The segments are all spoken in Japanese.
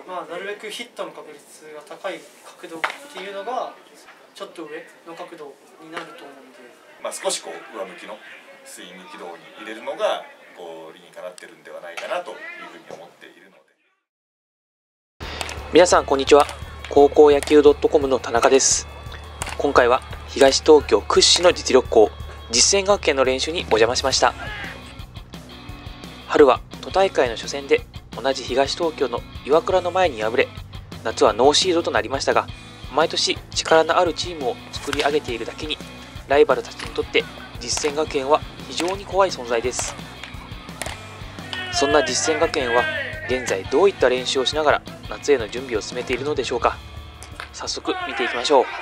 なるべくヒットの確率が高い角度っていうのがちょっと上の角度になると思うので、 少し上向きのスイング軌道に入れるのが理にかなってるんではないかなというふうに思っているので。 皆さんこんにちは。高校野球 .com の田中です。今回は東東京屈指の実力校実践学園の練習にお邪魔しました。春は都大会の初戦で同じ東東京の岩倉の前に敗れ、夏はノーシードとなりましたが、毎年力のあるチームを作り上げているだけに、ライバルたちにとって実践学園は非常に怖い存在です。そんな実践学園は現在どういった練習をしながら夏への準備を進めているのでしょうか。早速見ていきましょう。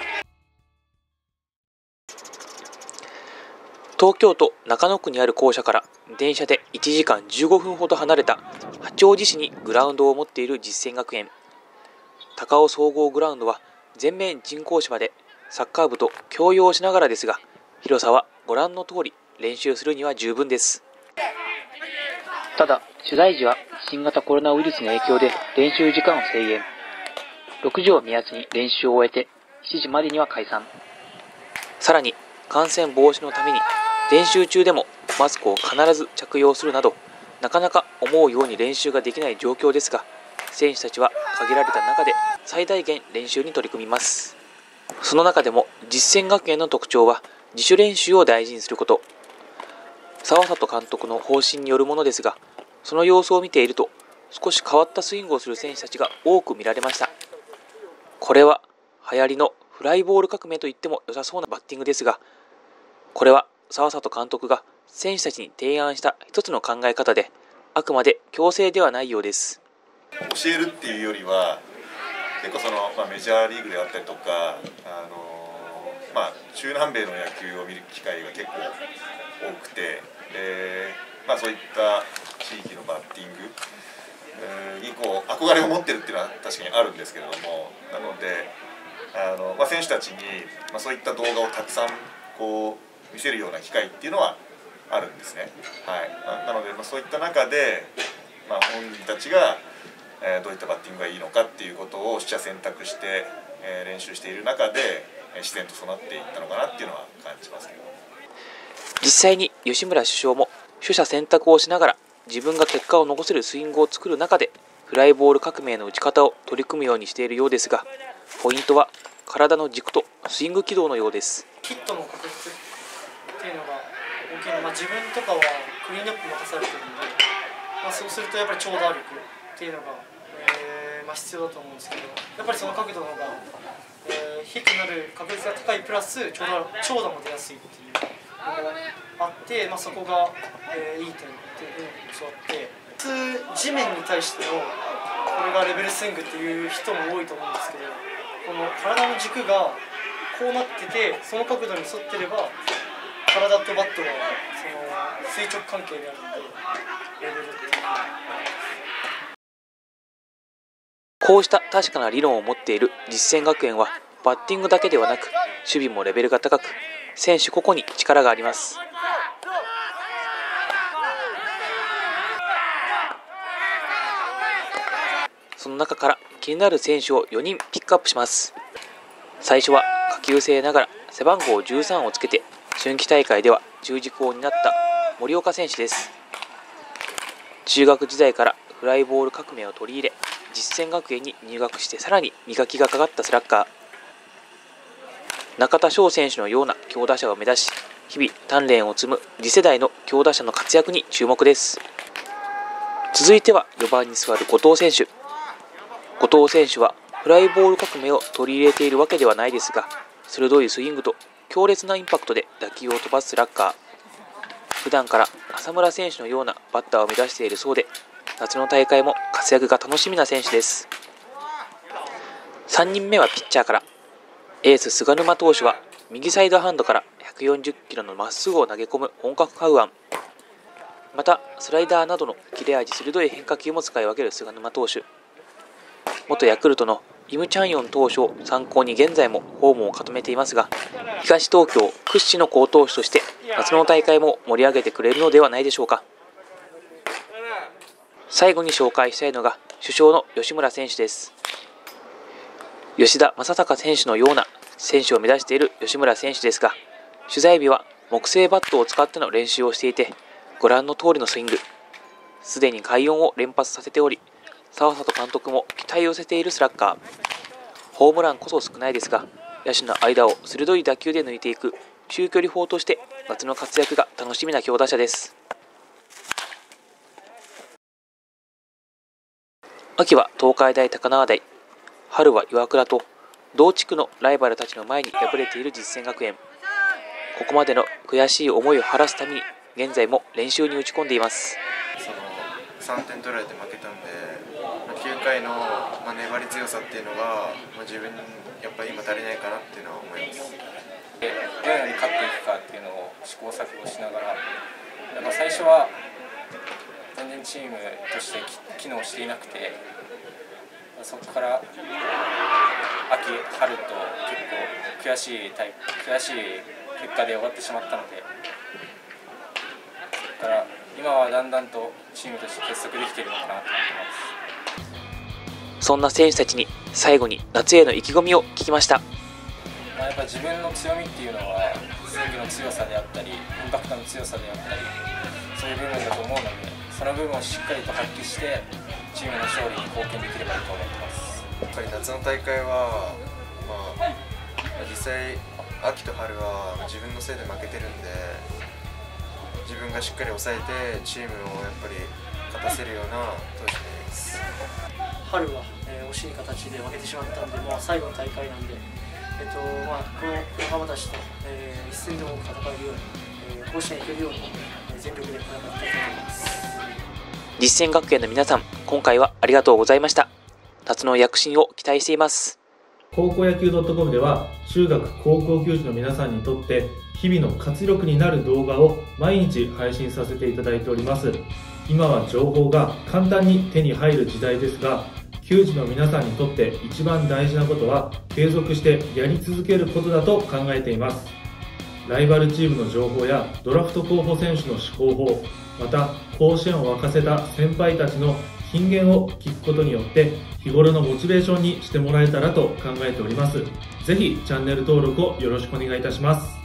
東京都中野区にある校舎から電車で1時間15分ほど離れた八王子市にグラウンドを持っている実践学園。高尾総合グラウンドは全面人工芝でサッカー部と共用しながらですが、広さはご覧の通り練習するには十分です。ただ取材時は新型コロナウイルスの影響で練習時間を制限。6時を目安に練習を終えて7時までには解散。さらに感染防止のために練習中でもマスクを必ず着用するなど、なかなか思うように練習ができない状況ですが、選手たちは限られた中で最大限練習に取り組みます。その中でも実践学園の特徴は自主練習を大事にすること。沢里監督の方針によるものですが、その様子を見ていると少し変わったスイングをする選手たちが多く見られました。これは流行りのフライボール革命と言っても良さそうなバッティングですが、これは沢里監督が選手たちに提案した一つの考え方で、あくまで強制ではないようです。 教えるっていうよりは結構メジャーリーグであったりとか、中南米の野球を見る機会が結構多くて、そういった地域のバッティングに憧れを持ってるっていうのは確かにあるんですけれども、なので選手たちにそういった動画をたくさん見せるような機会っていうのはあるんですね。なのでそういった中で、本人たちがどういったバッティングがいいのかっていうことを取捨選択して練習している中で自然と備っていったのかなっていうのは感じますけど。 実際に吉村主将も取捨選択をしながら自分が結果を残せるスイングを作る中でフライボール革命の打ち方を取り組むようにしているようですが、ポイントは体の軸とスイング軌道のようです。 ヒットの確率っていうのが大きいの、自分とかはクリーンアップ任されてるので、そうするとやっぱり長打力っていうのが、必要だと思うんですけど、やっぱりその角度の方が、ヒットになる確率が高いプラス長打も出やすいっていうのがあって、そこが、いい点っていうふうに教わって、普通地面に対してのこれがレベルスイングっていう人も多いと思うんですけど、この体の軸がこうなってて、その角度に沿ってれば体とバットが垂直関係にあるのでレベルっていう。 こうした確かな理論を持っている実践学園は、バッティングだけではなく守備もレベルが高く、選手個々に力があります。その中から気になる選手を4人ピックアップします。最初は下級生ながら背番号13をつけて春季大会では中軸を担った森岡選手です。中学時代からフライボール革命を取り入れ、実践学園に入学してさらに磨きがかかったスラッガー。中田翔選手のような強打者を目指し、日々鍛錬を積む次世代の強打者の活躍に注目です。続いては4番に座る後藤選手。後藤選手はフライボール革命を取り入れているわけではないですが、鋭いスイングと強烈なインパクトで打球を飛ばすスラッガー。普段から浅村選手のようなバッターを目指しているそうで、夏の大会も活躍が楽しみな選手です。3人目はピッチャーから。エース菅沼投手は右サイドハンドから140キロのまっすぐを投げ込む本格派右腕。またスライダーなどの切れ味鋭い変化球も使い分ける菅沼投手。元ヤクルトのイム・チャンヨン投手を参考に現在もフォームを固めていますが、東東京屈指の好投手として夏の大会も盛り上げてくれるのではないでしょうか。 最後に紹介したいのが主将の吉村選手です。吉田正尚選手のような選手を目指している吉村選手ですが、取材日は木製バットを使っての練習をしていて、ご覧の通りのスイング、すでに快音を連発させており、沢里監督も期待を寄せているスラッガー。ホームランこそ少ないですが、野手の間を鋭い打球で抜いていく中距離砲として夏の活躍が楽しみな強打者です。秋は東海大高輪台、春は岩倉と同地区のライバルたちの前に敗れている実践学園。ここまでの悔しい思いを晴らすために現在も練習に打ち込んでいます。 3点取られて負けたんで、9回の粘り強さっていうのが自分にやっぱり今足りないかなっていうのは思います。 どのように勝っていくかっていうのを試行錯誤しながら、やっぱ最初は全然チームとして機能していなくて、そこから秋、春と結構悔しい結果で終わってしまったので、そこから今はだんだんとチームとして結束できているのかなと思ってます。 そんな選手たちに最後に夏への意気込みを聞きました。 やっぱ自分の強みっていうのはスイングの強さであったりインパクトの強さであったり、そういう部分だと思うので、その部分をしっかりと発揮してチームの勝利に貢献できればいいと思ってます。 やっぱり夏の大会は、実際秋と春は自分のせいで負けてるんで、自分がしっかり抑えてチームをやっぱり勝たせるような投手になります。 春は、惜しい形で負けてしまったんで、最後の大会なんで、この仲間たちと、一戦でも戦えるように、甲子園行けるように、全力で戦っていきたいと思います。 実践学園の皆さん、今回はありがとうございました。夏の躍進を期待しています。 高校野球 .com では中学高校球児の皆さんにとって日々の活力になる動画を毎日配信させていただいております。今は情報が簡単に手に入る時代ですが、球児の皆さんにとって一番大事なことは継続してやり続けることだと考えています。ライバルチームの情報やドラフト候補選手の思考法、また甲子園を沸かせた先輩たちの金言を聞くことによって日頃のモチベーションにしてもらえたらと考えております。ぜひチャンネル登録をよろしくお願いいたします。